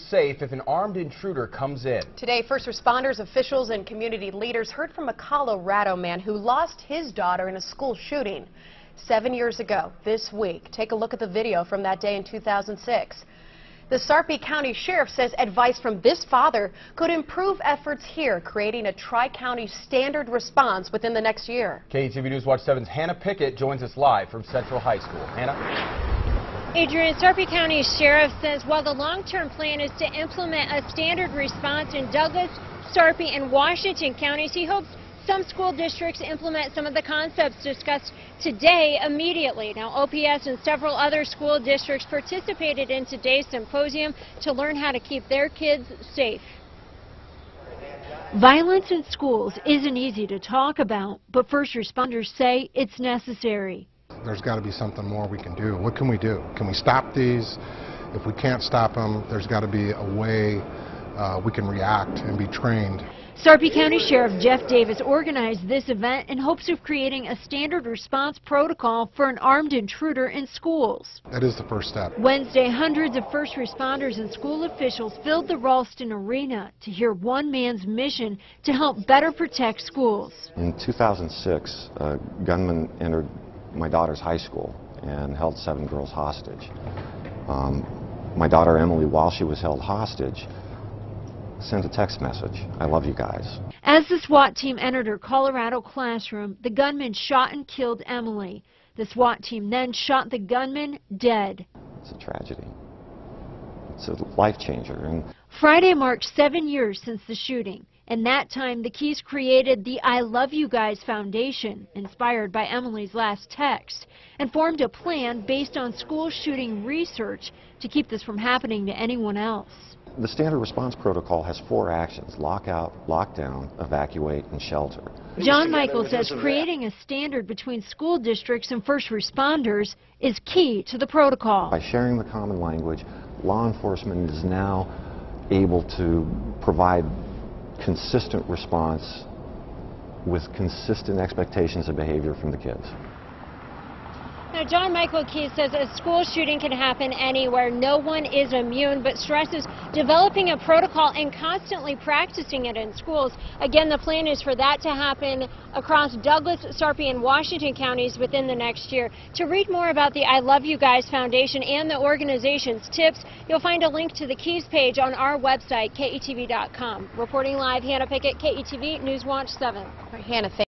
safe if an armed intruder comes in. Today, first responders, officials, and community leaders heard from a Colorado man who lost his daughter in a school shooting 7 years ago this week. Take a look at the video from that day in 2006. The Sarpy County Sheriff says advice from this father could improve efforts here, creating a tri-county standard response within the next year. KETV News Watch 7's Hannah Pickett joins us live from Central High School. Hannah? Adrian, Sarpy County Sheriff says while the long-term plan is to implement a standard response in Douglas, Sarpy, and Washington counties, he hopes some school districts implement some of the concepts discussed today immediately. Now, OPS and several other school districts participated in today's symposium to learn how to keep their kids safe. Violence in schools isn't easy to talk about, but first responders say it's necessary. There's got to be something more we can do. What can we do? Can we stop these? If we can't stop them, there's got to be a way we can react and be trained. Sarpy County Sheriff Jeff Davis organized this event in hopes of creating a standard response protocol for an armed intruder in schools. That is the first step. Wednesday, hundreds of first responders and school officials filled the Ralston Arena to hear one man's mission to help better protect schools. In 2006, a gunman entered my daughter's high school and held 7 girls hostage. My daughter Emily, while she was held hostage, sent a text message, "I love you guys." As the SWAT team entered her Colorado classroom, the gunman shot and killed Emily. The SWAT team then shot the gunman dead. It's a tragedy. It's a life changer. And Friday marked 7 years since the shooting. In that time, the Keys created the I Love You Guys Foundation, inspired by Emily's last text, and formed a plan based on school shooting research to keep this from happening to anyone else. the standard response protocol has 4 actions: lockout, lockdown, evacuate, and shelter. John Michael says creating a standard between school districts and first responders is key to the protocol. By sharing the common language, law enforcement is now able to provide consistent response with consistent expectations of behavior from the kids. Now, John Michael Keys says a school shooting can happen anywhere. No one is immune, but stresses developing a protocol and constantly practicing it in schools. Again, the plan is for that to happen across Douglas, Sarpy, and Washington counties within the next year. To read more about the I Love You Guys Foundation and the organization's tips, you'll find a link to the Keys page on our website, KETV.com. Reporting live, Hannah Pickett, KETV News Watch 7. Hannah,